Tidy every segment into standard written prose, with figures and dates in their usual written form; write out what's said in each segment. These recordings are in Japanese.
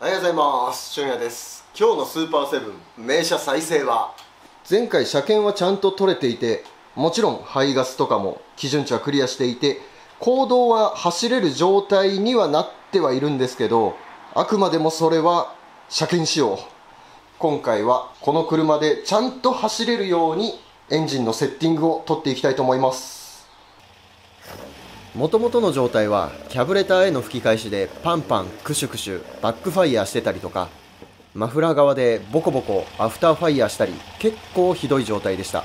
おはようございます。俊也です。今日のスーパーセブン名車再生は、前回車検はちゃんと取れていて、もちろん排ガスとかも基準値はクリアしていて、公道は走れる状態にはなってはいるんですけど、あくまでもそれは車検仕様。今回はこの車でちゃんと走れるようにエンジンのセッティングを取っていきたいと思います。もともとの状態はキャブレターへの吹き返しでパンパンクシュクシュバックファイヤーしてたりとか、マフラー側でボコボコアフターファイヤーしたり、結構ひどい状態でした。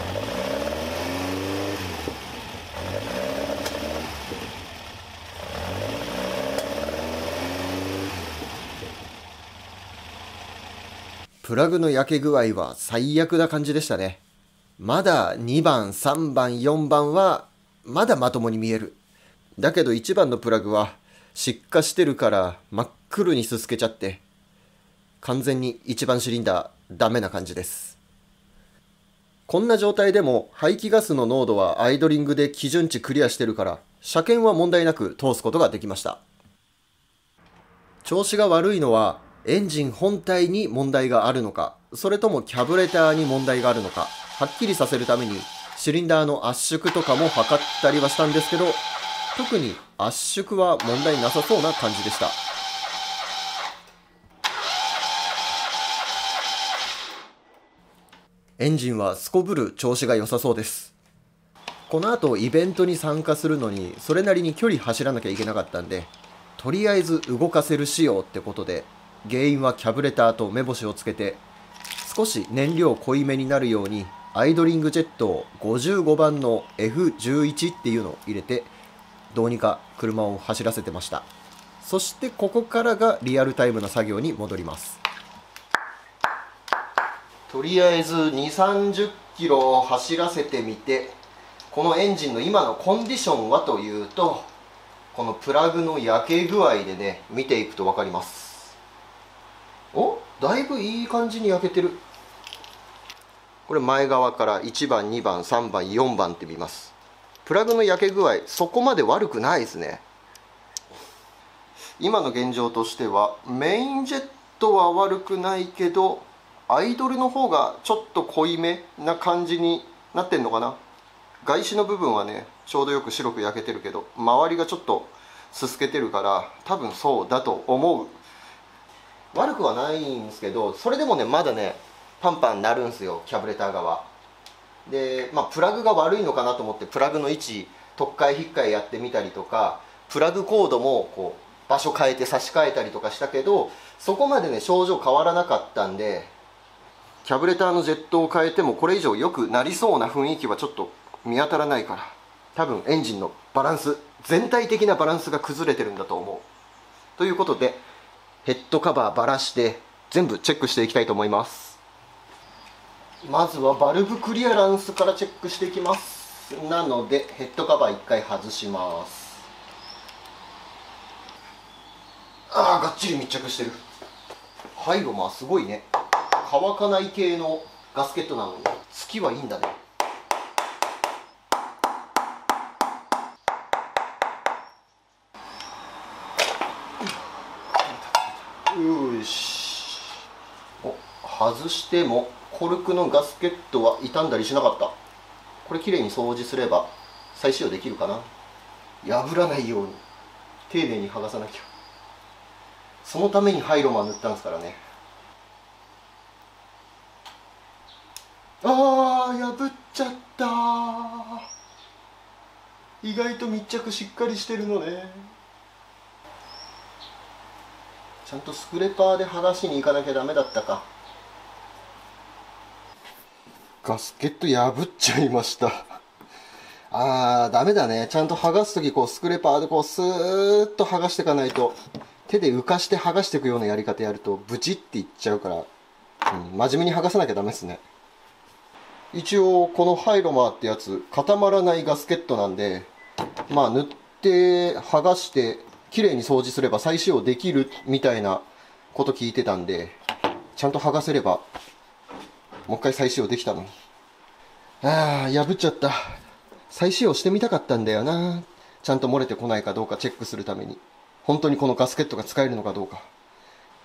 プラグの焼け具合は最悪な感じでしたね。まだ2番、3番、4番はまだまともに見える。だけど1番のプラグは失火してるから真っ黒にすすけちゃって、完全に1番シリンダーダメな感じです。こんな状態でも排気ガスの濃度はアイドリングで基準値クリアしてるから、車検は問題なく通すことができました。調子が悪いのはエンジン本体に問題があるのか、それともキャブレターに問題があるのか、はっきりさせるためにシリンダーの圧縮とかも測ったりはしたんですけど、特に圧縮は問題なさそうな感じでした。エンジンはすこぶる調子が良さそうです。この後イベントに参加するのにそれなりに距離走らなきゃいけなかったんで、とりあえず動かせる仕様ってことで、原因はキャブレターと目星をつけて、少し燃料濃いめになるようにアイドリングジェットを55番の F11 っていうのを入れて、どうにか車を走らせてました。そしてここからがリアルタイムな作業に戻ります。とりあえず2、30キロ走らせてみて、このエンジンの今のコンディションはというと、このプラグの焼け具合でね、見ていくと分かります。お、だいぶいい感じに焼けてる。これ前側から1番、2番、3番、4番って見ます。プラグの焼け具合、そこまで悪くないですね。今の現状としては、メインジェットは悪くないけど、アイドルの方がちょっと濃いめな感じになってんのかな。外紙の部分はね、ちょうどよく白く焼けてるけど、周りがちょっとすすけてるから、多分そうだと思う。悪くはないんですけど、それでもね、まだね、パンパンなるんすよ、キャブレター側で。プラグが悪いのかなと思って、プラグの位置取っ換え引っ換えやってみたりとか、プラグコードもこう場所変えて差し替えたりとかしたけど、そこまでね症状変わらなかったんで、キャブレターのジェットを変えてもこれ以上良くなりそうな雰囲気はちょっと見当たらないから、多分エンジンのバランス、全体的なバランスが崩れてるんだと思う。ということで、ヘッドカバーばらして全部チェックしていきたいと思います。まずはバルブクリアランスからチェックしていきます。なのでヘッドカバー1回外します。がっちり密着してる。ハイロマーすごいね。乾かない系のガスケットなのに付きはいいんだね。よし。外してもコルクのガスケットは傷んだりしなかった。これきれいに掃除すれば再使用できるかな。破らないように丁寧に剥がさなきゃ。そのためにハイロマー塗ったんですからね。破っちゃった。意外と密着しっかりしてるのね。ちゃんとスクレパーで剥がしに行かなきゃダメだったか。ガスケット破っちゃいました。ダメだね。ちゃんと剥がすとき、スクレパーでスーッと剥がしていかないと、手で浮かして剥がしていくようなやり方やるとブチっていっちゃうから、真面目に剥がさなきゃダメですね。一応このハイロマーってやつ固まらないガスケットなんで、塗って剥がしてきれいに掃除すれば再使用できるみたいなこと聞いてたんで、ちゃんと剥がせればもう一回再使用できたのに。破っちゃった。再使用してみたかったんだよな。ちゃんと漏れてこないかどうかチェックするために。本当にこのガスケットが使えるのかどうか。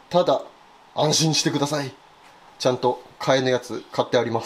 ただ安心してください、ちゃんと替えのやつ買ってあります。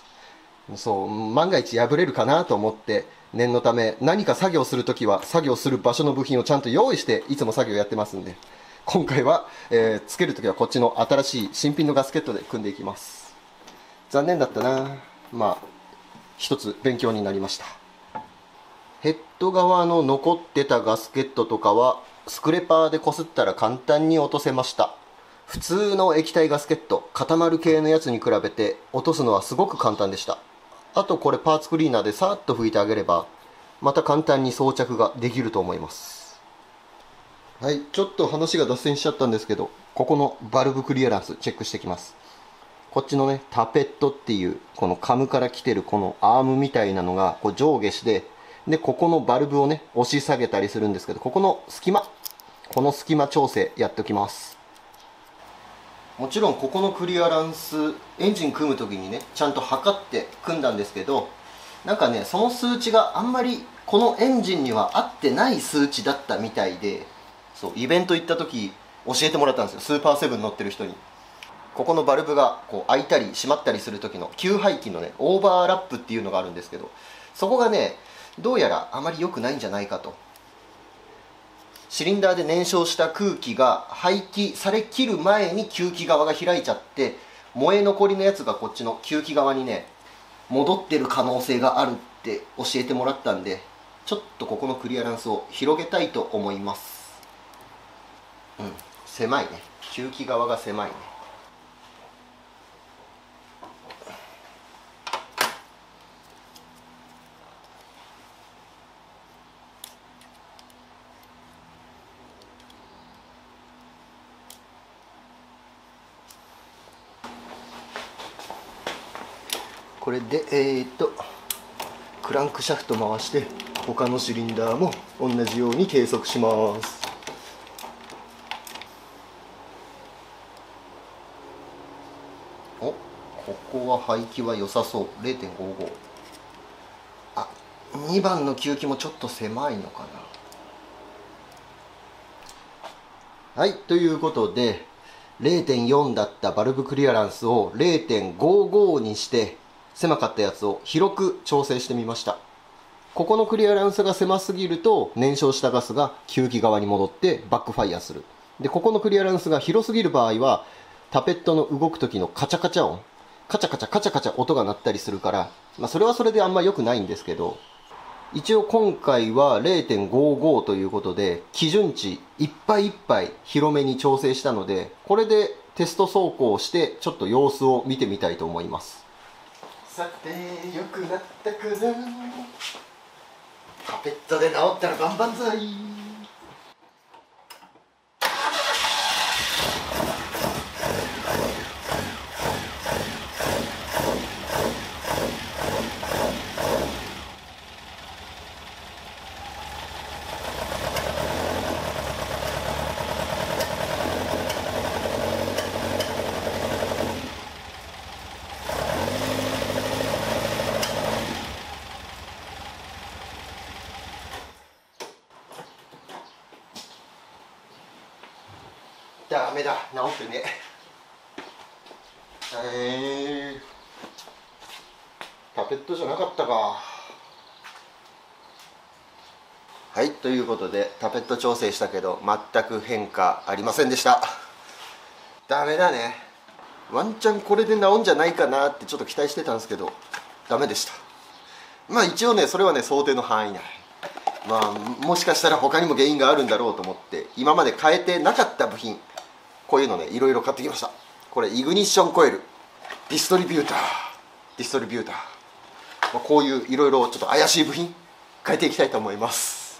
そう、万が一破れるかなと思って念のため何か作業するときは作業する場所の部品をちゃんと用意していつも作業やってますんで、今回は、つけるときはこっちの新しい新品のガスケットで組んでいきます。残念だったな。まあ一つ勉強になりました。ヘッド側の残ってたガスケットとかはスクレパーでこすったら簡単に落とせました。普通の液体ガスケット、固まる系のやつに比べて落とすのはすごく簡単でした。あとこれパーツクリーナーでさーっと拭いてあげればまた簡単に装着ができると思います。はい、ちょっと話が脱線しちゃったんですけど、ここのバルブクリアランスチェックしてきます。こっちのね、タペットっていうこのカムから来てるこのアームみたいなのがこう上下して、でここのバルブをね押し下げたりするんですけど、ここの隙間、この隙間調整やっておきます。もちろんここのクリアランスエンジン組む時にねちゃんと測って組んだんですけど、なんかねその数値があんまりこのエンジンには合ってない数値だったみたいで、そうイベント行った時教えてもらったんですよ、スーパーセブン乗ってる人に。ここのバルブがこう開いたり閉まったりする時の給排気のねオーバーラップっていうのがあるんですけど、そこがねどうやらあまり良くないんじゃないかと。シリンダーで燃焼した空気が排気されきる前に吸気側が開いちゃって、燃え残りのやつがこっちの吸気側にね戻ってる可能性があるって教えてもらったんで、ちょっとここのクリアランスを広げたいと思います。狭いね、吸気側が狭いね。これでクランクシャフト回して他のシリンダーも同じように計測します。お、ここは排気は良さそう。 0.55。 あ、2番の吸気もちょっと狭いのかな。はい、ということで 0.4 だったバルブクリアランスを 0.55 にして狭かったやつを広く調整してみました。ここのクリアランスが狭すぎると燃焼したガスが吸気側に戻ってバックファイアする。でここのクリアランスが広すぎる場合はタペットの動く時のカチャカチャ音、カチャカチャカチャカチャ音が鳴ったりするから、それはそれであんま良くないんですけど、一応今回は 0.55 ということで基準値いっぱいいっぱい広めに調整したので、これでテスト走行してちょっと様子を見てみたいと思います。さて良くなったかな。タペットで直ったら万々歳。ダメだ、直ってね。タペットじゃなかったか。はい、ということでタペット調整したけど全く変化ありませんでした。ダメだね。ワンチャンこれで直んじゃないかなってちょっと期待してたんですけどダメでした。まあ一応ねそれはね想定の範囲内。もしかしたら他にも原因があるんだろうと思って今まで変えてなかった部品、こういうのねいろいろ買ってきました。これイグニッションコイル、ディストリビューター、こういういろいろちょっと怪しい部品変えていきたいと思います。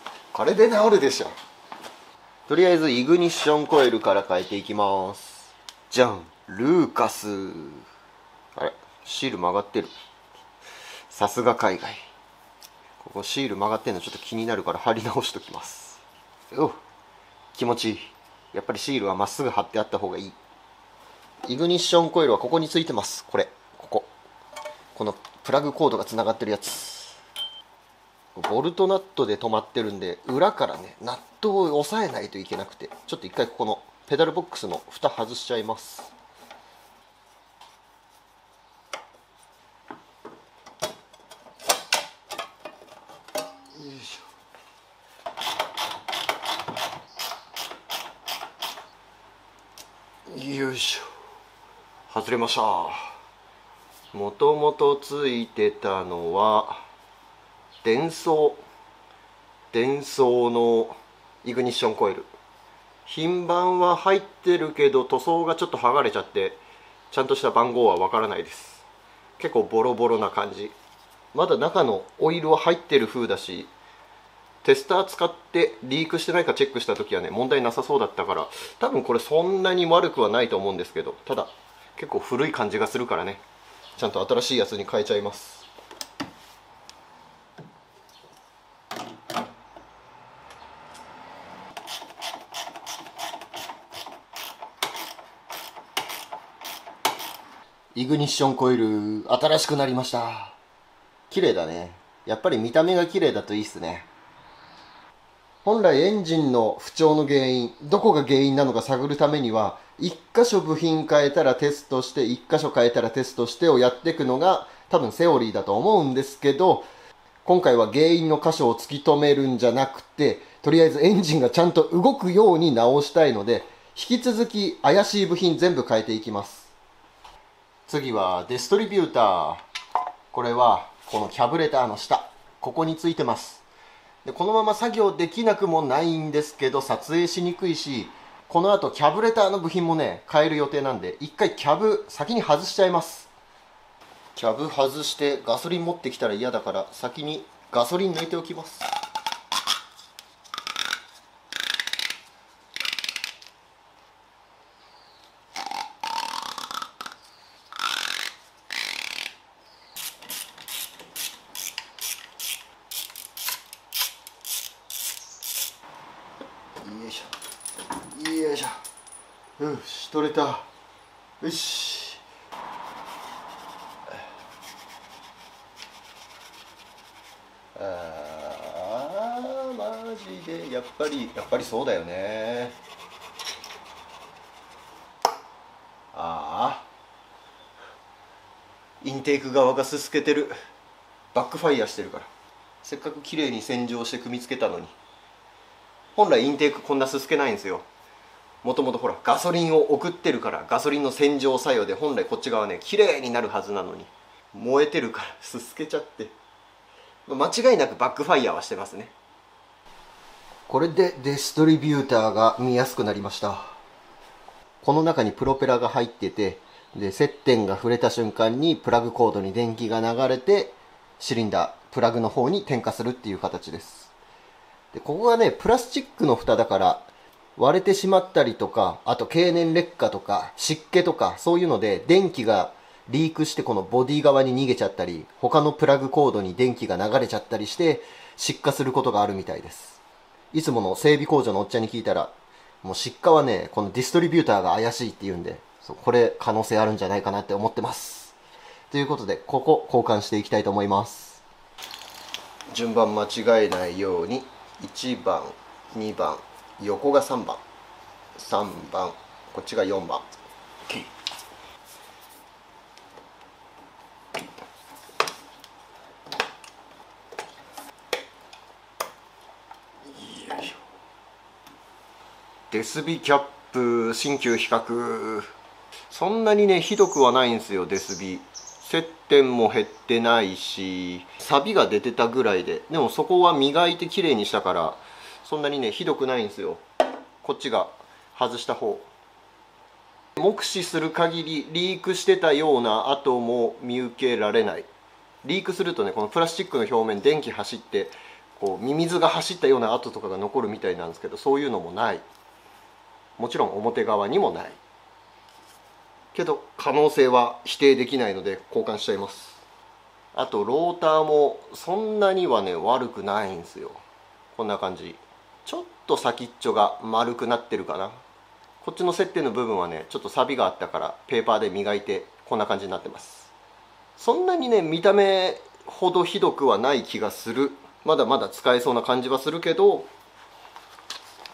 これで治るでしょ。とりあえずイグニッションコイルから変えていきます。じゃん、ルーカス。あれ、シール曲がってる。さすが海外。ここシール曲がってんのちょっと気になるから貼り直しときます。お、気持ちいい。やっぱりシールはまっすぐ貼ってあった方がいい。イグニッションコイルはここについてます。このプラグコードがつながってるやつ、ボルトナットで止まってるんで裏からねナットを押さえないといけなくて、ちょっと一回ここのペダルボックスの蓋外しちゃいます。よいしょ。よいしょ。外れました。もともとついてたのは電装のイグニッションコイル。品番は入ってるけど塗装がちょっと剥がれちゃってちゃんとした番号はわからないです。結構ボロボロな感じ。まだ中のオイルは入ってる風だし、テスター使ってリークしてないかチェックした時はね問題なさそうだったから、多分これそんなに悪くはないと思うんですけど、ただ結構古い感じがするからね、ちゃんと新しいやつに変えちゃいます。イグニッションコイル新しくなりました。綺麗だね。やっぱり見た目が綺麗だといいっすね。本来エンジンの不調の原因、どこが原因なのか探るためには、1箇所部品変えたらテストして、1箇所変えたらテストしてをやっていくのが多分セオリーだと思うんですけど、今回は原因の箇所を突き止めるんじゃなくて、とりあえずエンジンがちゃんと動くように直したいので、引き続き怪しい部品全部変えていきます。次はデストリビューター。これはこのキャブレターの下、ここについてます。でこのまま作業できなくもないんですけど、撮影しにくいし、この後キャブレターの部品もね変える予定なんで、一回キャブ先に外しちゃいます。キャブ外してガソリン持ってきたら嫌だから、先にガソリン抜いておきます。よいしょよいしょ。よし取れた。よし。マジでやっぱりそうだよね。インテーク側がすすけてる。バックファイヤーしてるから。せっかく綺麗に洗浄して組み付けたのに。本来インテークこんなすすけないんですよ。もともとほらガソリンを送ってるから、ガソリンの洗浄作用で本来こっち側ね綺麗になるはずなのに、燃えてるからすすけちゃって、間違いなくバックファイヤーはしてますね。これでデストリビューターが見やすくなりました。この中にプロペラが入ってて、で接点が触れた瞬間にプラグコードに電気が流れてシリンダープラグの方に点火するっていう形です。でここがねプラスチックの蓋だから割れてしまったりとか、あと経年劣化とか湿気とかそういうので電気がリークしてこのボディ側に逃げちゃったり、他のプラグコードに電気が流れちゃったりして失火することがあるみたいです。いつもの整備工場のおっちゃんに聞いたら、もう失火はねこのディストリビューターが怪しいって言うんで、これ可能性あるんじゃないかなって思ってます。ということでここ交換していきたいと思います。順番間違えないように、1番2番横が3番3番こっちが4番 OK。 デスビキャップ新旧比較、そんなにねひどくはないんですよ。デスビ接点も減ってないし、錆が出てたぐらいで、でもそこは磨いてきれいにしたからそんなにねひどくないんですよ。こっちが外した方、目視する限りリークしてたような跡も見受けられない。リークするとねこのプラスチックの表面電気走ってこうミミズが走ったような跡とかが残るみたいなんですけど、そういうのもない。もちろん表側にもないけど、可能性は否定できないので交換しちゃいます。あとローターもそんなにはね悪くないんですよ。こんな感じ。ちょっと先っちょが丸くなってるかな。こっちの接点の部分はねちょっと錆があったからペーパーで磨いてこんな感じになってます。そんなにね見た目ほどひどくはない気がする。まだまだ使えそうな感じはするけど、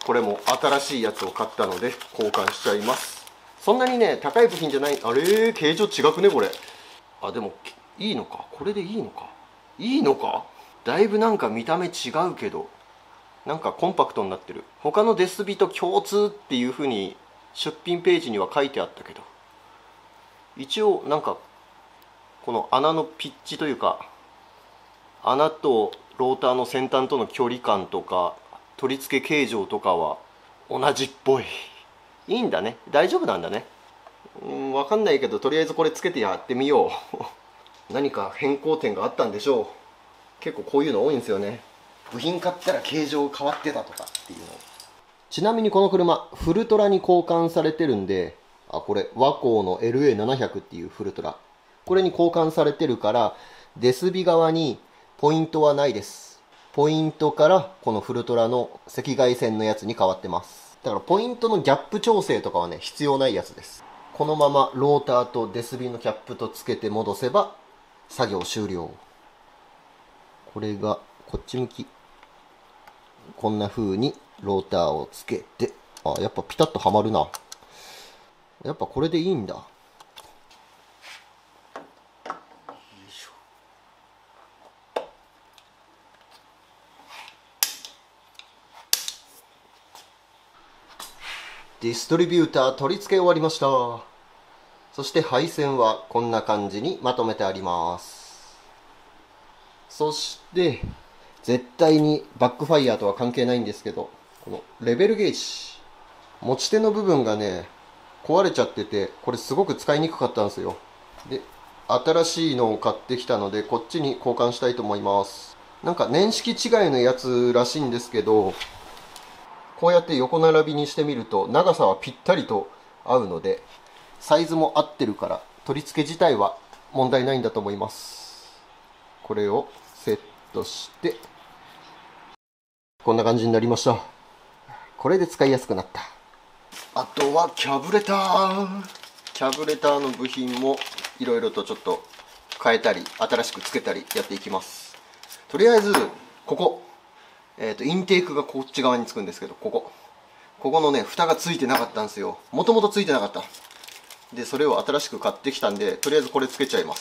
これも新しいやつを買ったので交換しちゃいます。そんなにね高い部品じゃない。あれ形状違くねこれ。あ、でもいいのか、これでいいのか、いいのか。だいぶなんか見た目違うけど、なんかコンパクトになってる。他のデスビと共通っていう風に出品ページには書いてあったけど、一応なんかこの穴のピッチというか、穴とローターの先端との距離感とか取り付け形状とかは同じっぽい。いいんだね、大丈夫なんだね。分かんないけど、とりあえずこれつけてやってみよう何か変更点があったんでしょう。結構こういうの多いんですよね。部品買ったら形状変わってたとかっていうの。ちなみにこの車フルトラに交換されてるんで、これワコーの LA700 っていうフルトラ、これに交換されてるから、デスビ側にポイントはないです。ポイントからこのフルトラの赤外線のやつに変わってます。だからポイントのギャップ調整とかはね必要ないやつです。このままローターとデスビのキャップとつけて戻せば作業終了。これがこっち向き、こんな風にローターをつけて、やっぱピタッとはまるな。やっぱこれでいいんだ。よいしょ。ディストリビューター取り付け終わりました。そして配線はこんな感じにまとめてあります。そして絶対にバックファイヤーとは関係ないんですけど、このレベルゲージ、持ち手の部分がね壊れちゃってて、これすごく使いにくかったんですよ。で、新しいのを買ってきたのでこっちに交換したいと思います。なんか年式違いのやつらしいんですけど、こうやって横並びにしてみると長さはぴったりと合うので、サイズも合ってるから取り付け自体は問題ないんだと思います。これをセットしてこんな感じになりました。これで使いやすくなった。あとはキャブレターの部品もいろいろとちょっと変えたり新しくつけたりやっていきます。とりあえずここ、インテークがこっち側につくんですけど、ここのね蓋がついてなかったんですよ。もともとついてなかった。でそれを新しく買ってきたんで、とりあえずこれつけちゃいます。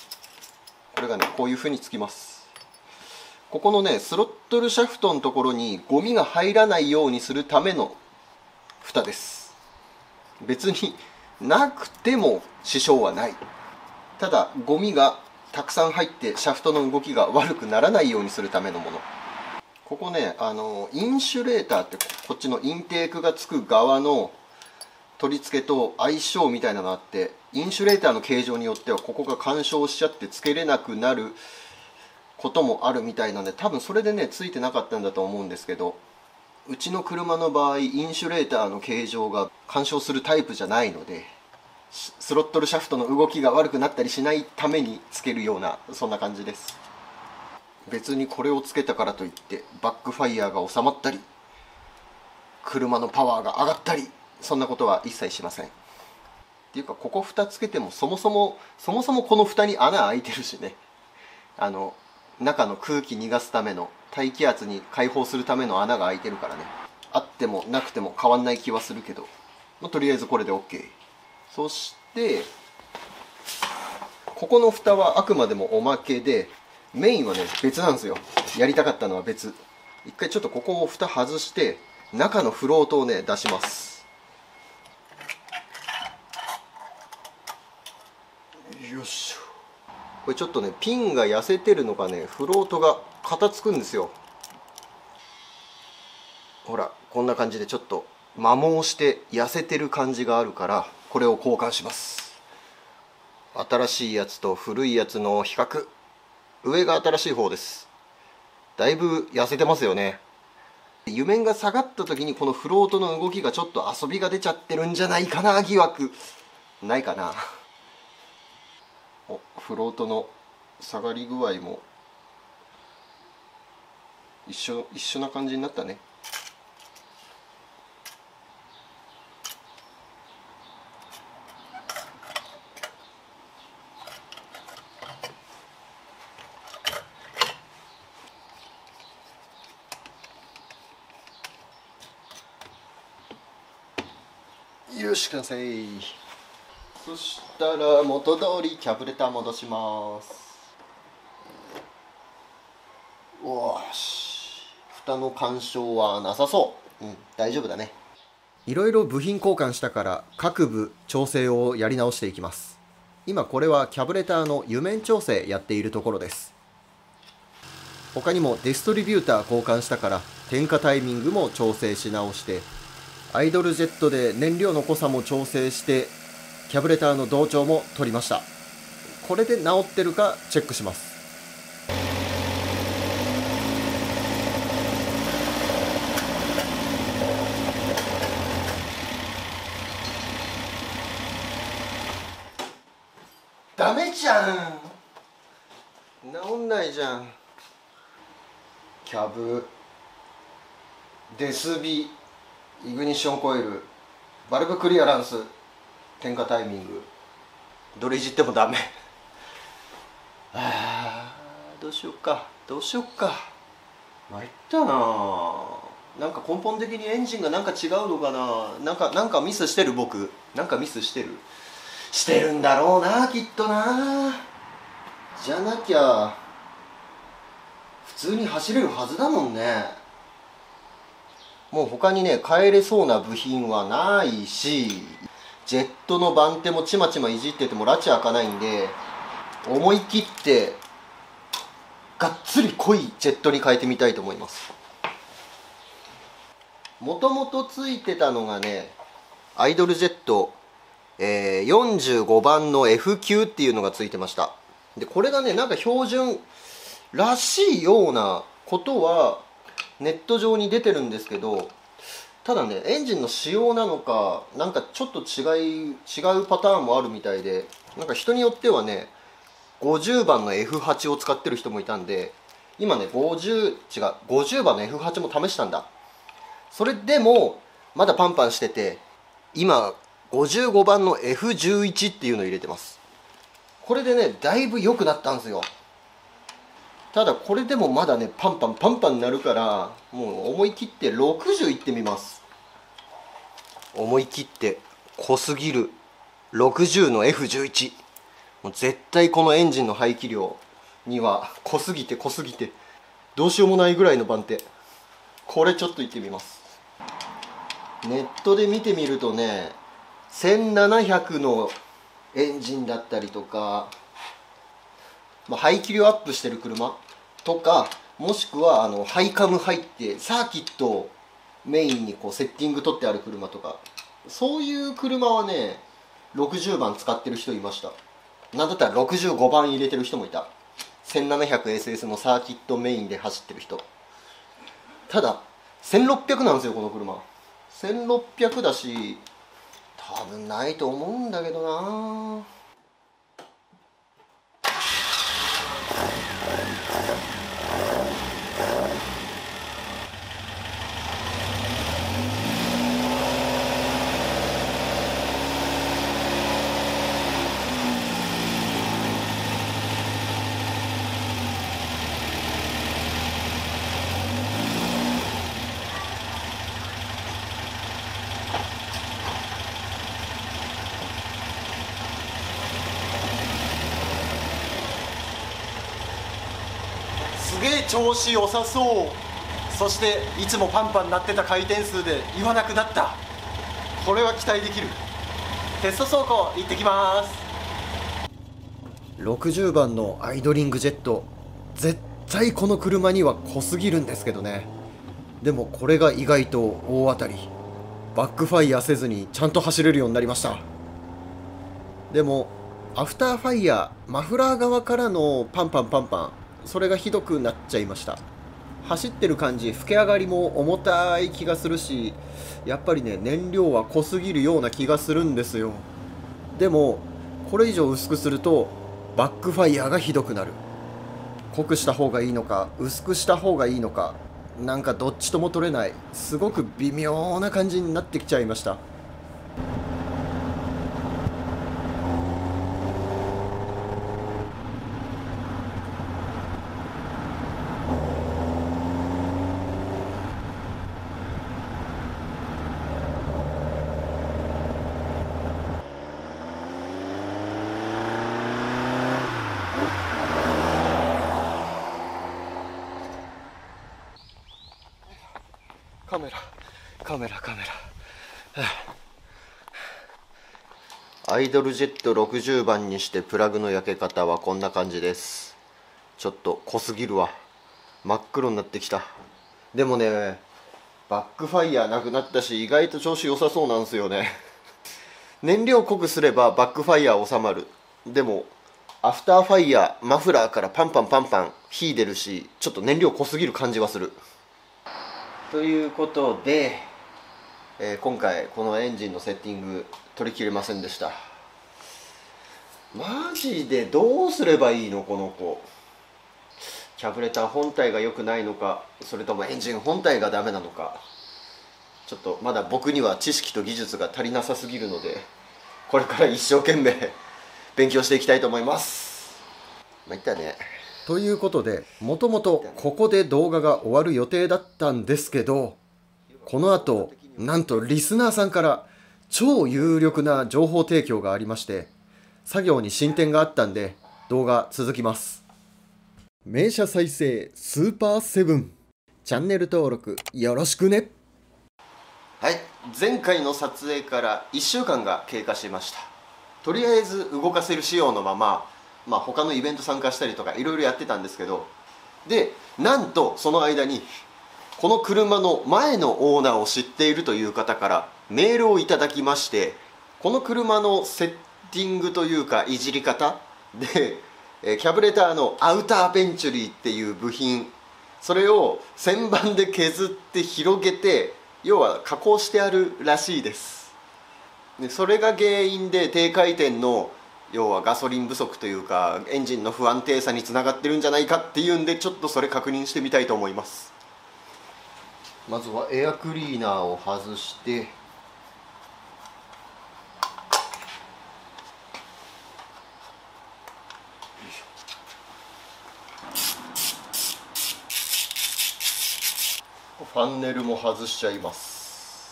これがねこういう風につきます。ここのねスロットルシャフトのところにゴミが入らないようにするための蓋です。別になくても支障はない。ただゴミがたくさん入ってシャフトの動きが悪くならないようにするためのもの。ここねインシュレーターってこっちのインテークがつく側の取り付けと相性みたいなのがあって、インシュレーターの形状によってはここが干渉しちゃってつけれなくなることもあるみたいなので、多分それでねついてなかったんだと思うんですけど、うちの車の場合インシュレーターの形状が干渉するタイプじゃないので、スロットルシャフトの動きが悪くなったりしないためにつけるような、そんな感じです。別にこれをつけたからといってバックファイヤーが収まったり車のパワーが上がったり、そんなことは一切しません。っていうかここ蓋つけてもそもそもこの蓋に穴開いてるしね、中の空気逃がすための大気圧に解放するための穴が開いてるからね、あってもなくても変わんない気はするけど、とりあえずこれで OK。 そしてここの蓋はあくまでもおまけで、メインはね別なんですよ。やりたかったのは別。一回ちょっとここを蓋外して中のフロートをね出します。よいしょ。これちょっとねピンが痩せてるのかね、フロートが型つくんですよ。ほらこんな感じでちょっと摩耗して痩せてる感じがあるから、これを交換します。新しいやつと古いやつの比較、上が新しい方です。だいぶ痩せてますよね。油面が下がった時にこのフロートの動きがちょっと遊びが出ちゃってるんじゃないかな、疑惑ないかな。フロートの下がり具合も一緒な感じになったね。 よし完成。そしたら元通りキャブレター戻します。おーし、蓋の干渉はなさそう。大丈夫だね。いろいろ部品交換したから各部調整をやり直していきます。今これはキャブレターの油面調整やっているところです。他にもディストリビューター交換したから点火タイミングも調整し直して、アイドルジェットで燃料の濃さも調整して、キャブレターの同調も取りました。これで治ってるかチェックします。ダメじゃん、治んないじゃん。キャブ、デスビ、イグニッションコイル、バルブクリアランス、点火タイミング、どれいじってもダメ。どうしよっか参ったな。なんか根本的にエンジンがなんか違うのかな。なんかミスしてる。僕なんかミスしてるんだろうな、きっとな。じゃなきゃ普通に走れるはずだもんね。もう他にね変えれそうな部品はないし、ジェットの番手もちまちまいじっててもラチ開かないんで、思い切ってがっつり濃いジェットに変えてみたいと思います。もともとついてたのがね、アイドルジェット、45番の F 級っていうのがついてました。でこれがねなんか標準らしいようなことはネット上に出てるんですけど、ただねエンジンの仕様なのかなんかちょっと違うパターンもあるみたいで、なんか人によってはね50番の F8 を使ってる人もいたんで、今ね50番の F8 も試したんだ。それでもまだパンパンしてて、今55番の F11 っていうのを入れてます。これでねだいぶ良くなったんですよ。ただこれでもまだねパンパンになるから、もう思い切って60いってみます。思い切って濃すぎる60の F11。 もう絶対このエンジンの排気量には濃すぎてどうしようもないぐらいの番手。これちょっといってみます。ネットで見てみるとね1700のエンジンだったりとか、排気量アップしてる車とか、もしくはハイカム入ってサーキットをメインにこうセッティング取ってある車とか、そういう車はね60番使ってる人いました。なんだったら65番入れてる人もいた。 1700SS のサーキットメインで走ってる人。ただ1600なんですよこの車。1600だし多分ないと思うんだけどな。すげえ調子良さそう。そしていつもパンパンになってた回転数で言わなくなった。これは期待できる。テスト走行行ってきます。60番のアイドリングジェット、絶対この車には濃すぎるんですけどね。でもこれが意外と大当たり。バックファイヤーせずにちゃんと走れるようになりました。でもアフターファイヤー、マフラー側からのパンパン、それがひどくなっちゃいました。走ってる感じ、吹け上がりも重たい気がするし、やっぱりね燃料は濃すぎるような気がするんですよ。でもこれ以上薄くするとバックファイヤーがひどくなる。濃くした方がいいのか薄くした方がいいのか、なんかどっちとも取れない、すごく微妙な感じになってきちゃいました。 カメラアイドルジェット60番にしてプラグの焼け方はこんな感じです。ちょっと濃すぎるわ。真っ黒になってきた。でもね、バックファイヤーなくなったし、意外と調子良さそうなんですよね。燃料濃くすればバックファイヤー収まる。でもアフターファイヤー、マフラーからパンパン火出るし、ちょっと燃料濃すぎる感じはする。ということで、今回このエンジンのセッティング取りきれませんでした。マジでどうすればいいのこの子。キャブレター本体が良くないのか、それともエンジン本体がダメなのか、ちょっとまだ僕には知識と技術が足りなさすぎるので、これから一生懸命勉強していきたいと思います。まあ、いったね。ということで、もともとここで動画が終わる予定だったんですけど、この後なんとリスナーさんから超有力な情報提供がありまして、作業に進展があったんで動画続きます。名車再生スーパーセブン、チャンネル登録よろしくね。はい、前回の撮影から1週間が経過しました。とりあえず動かせる仕様のまま、他のイベント参加したりとかいろいろやってたんですけど、でなんとその間にこの車の前のオーナーを知っているという方からメールをいただきまして、この車のセッティングというかいじり方で、キャブレターのアウターベンチュリーっていう部品、それを旋盤で削って広げて、要は加工してあるらしいです。でそれが原因で低回転の要はガソリン不足というかエンジンの不安定さにつながってるんじゃないかっていうんで、ちょっとそれ確認してみたいと思います。まずはエアクリーナーを外して、ファンネルも外しちゃいます。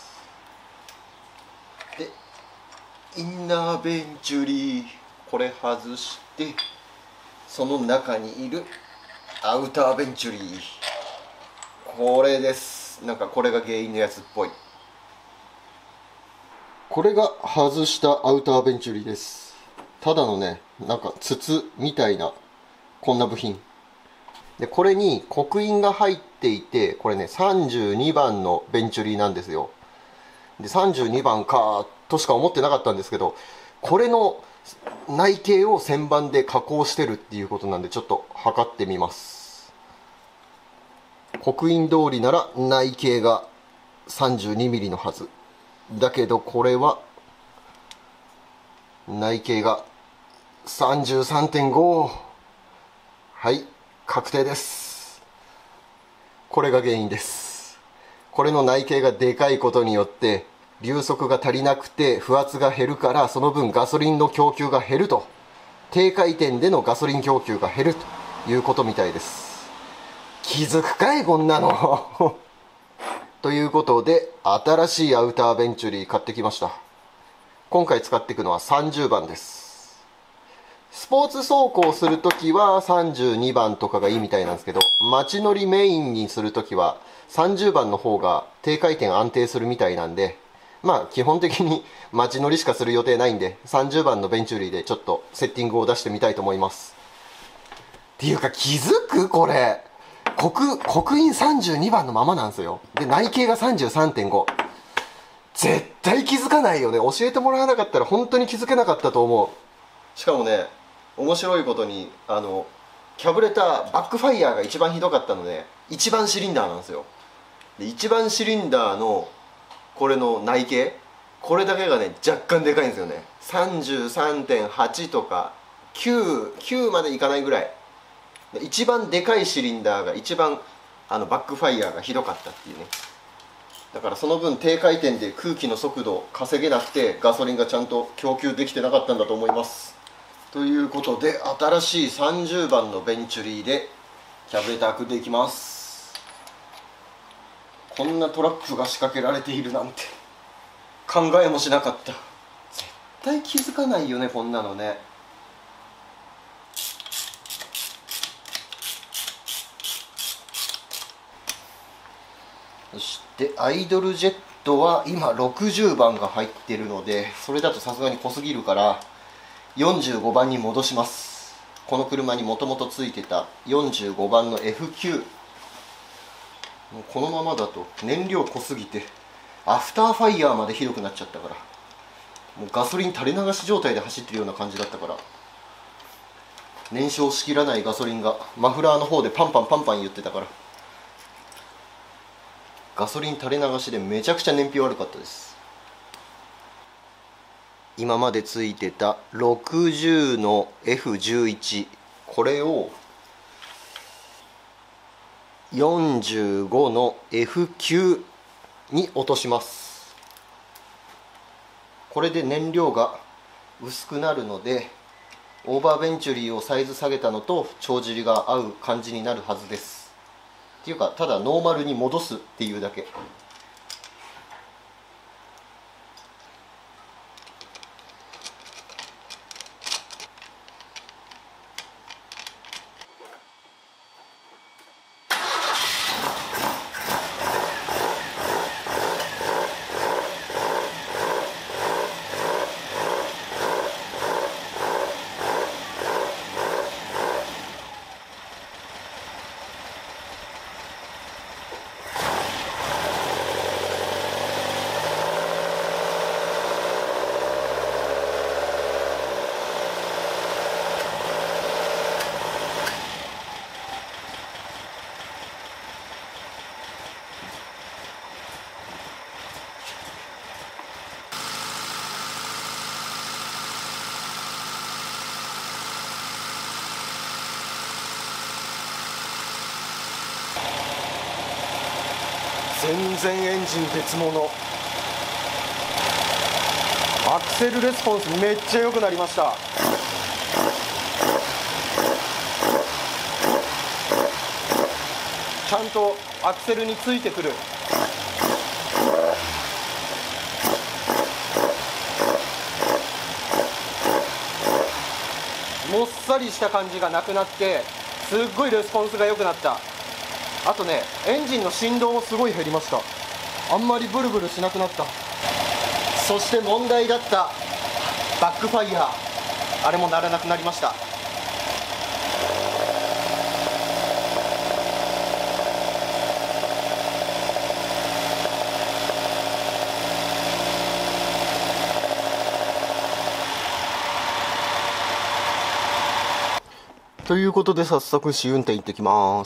でインナーベンチュリー、これ外して、その中にいるアウターベンチュリー、これです。なんかこれが原因のやつっぽい。これが外したアウターベンチュリーです。ただのね、なんか筒みたいなこんな部品で、これに刻印が入っていて、これね32番のベンチュリーなんですよ。で32番かとしか思ってなかったんですけど、これの内径を旋盤で加工してるっていうことなんで、ちょっと測ってみます。刻印通りなら内径が32ミリのはずだけど、これは内径が 33.5。 はい、確定です。これが原因です。これの内径がでかいことによって流速が足りなくて不圧が減るから、その分ガソリンの供給が減ると、低回転でのガソリン供給が減るということみたいです。気づくかいこんなのということで、新しいアウターベンチュリー買ってきました。今回使っていくのは30番です。スポーツ走行するときは32番とかがいいみたいなんですけど、街乗りメインにするときは30番の方が低回転安定するみたいなんで、基本的に街乗りしかする予定ないんで、30番のベンチュリーでちょっとセッティングを出してみたいと思います。っていうか気づく？これ刻印32番のままなんですよ。で内径が 33.5。 絶対気づかないよね。教えてもらわなかったら本当に気づけなかったと思う。しかもね、面白いことにキャブレターバックファイヤーが一番ひどかったので、1番シリンダーなんですよ。で1番シリンダーのこれの内径、これだけがね若干でかいんですよね。 33.8 とか9までいかないぐらい。一番でかいシリンダーが一番バックファイヤーがひどかったっていうね。だからその分低回転で空気の速度を稼げなくて、ガソリンがちゃんと供給できてなかったんだと思います。ということで、新しい30番のベンチュリーでキャブレター組んでいきます。こんなトラップが仕掛けられているなんて考えもしなかった。絶対気づかないよねこんなのね。よし、 でアイドルジェットは今60番が入ってるので、それだとさすがに濃すぎるから45番に戻します。この車にもともとついてた45番の F9、 もうこのままだと燃料濃すぎてアフターファイヤーまでひどくなっちゃったから、もうガソリン垂れ流し状態で走ってるような感じだったから、燃焼しきらないガソリンがマフラーの方でパンパンパンパン言ってたから、ガソリン垂れ流しでめちゃくちゃ燃費悪かったです。今までついてた60の F11、 これを45の F9 に落とします。これで燃料が薄くなるので、オーバーベンチュリーをサイズ下げたのと帳尻が合う感じになるはずです。っていうか、ただノーマルに戻すっていうだけ。全然エンジン別物。アクセルレスポンスめっちゃ良くなりました。ちゃんとアクセルについてくる。もっさりした感じがなくなって、すっごいレスポンスが良くなった。あとね、エンジンの振動もすごい減りました。あんまりブルブルしなくなった。そして問題だったバックファイヤー、あれも鳴らなくなりました。ということで早速試運転行ってきます。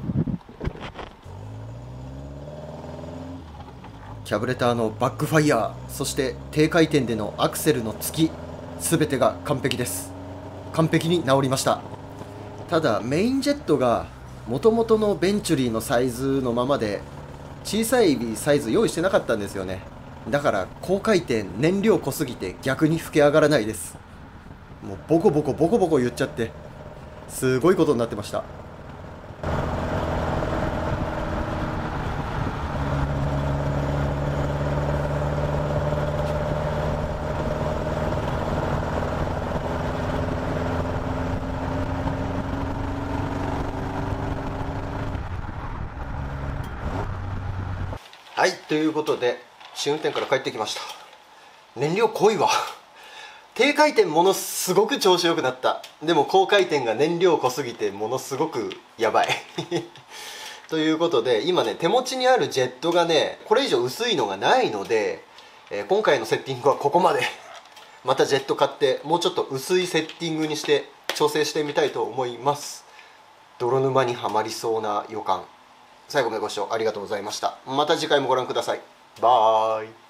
キャブレターのバックファイヤー、そして低回転でのアクセルの突き、全てが完璧です。完璧に治りました。ただメインジェットが元々のベンチュリーのサイズのままで小さいサイズ用意してなかったんですよね。だから高回転、燃料濃すぎて逆に吹き上がらないです。もうボコボコボコボコ言っちゃってすごいことになってました。はい、ということで試運転から帰ってきました。燃料濃いわ。低回転ものすごく調子よくなった。でも高回転が燃料濃すぎてものすごくやばいということで今ね、手持ちにあるジェットがね、これ以上薄いのがないので、今回のセッティングはここまでまたジェット買ってもうちょっと薄いセッティングにして調整してみたいと思います。泥沼にはまりそうな予感。最後までご視聴ありがとうございました。また次回もご覧ください。バイ。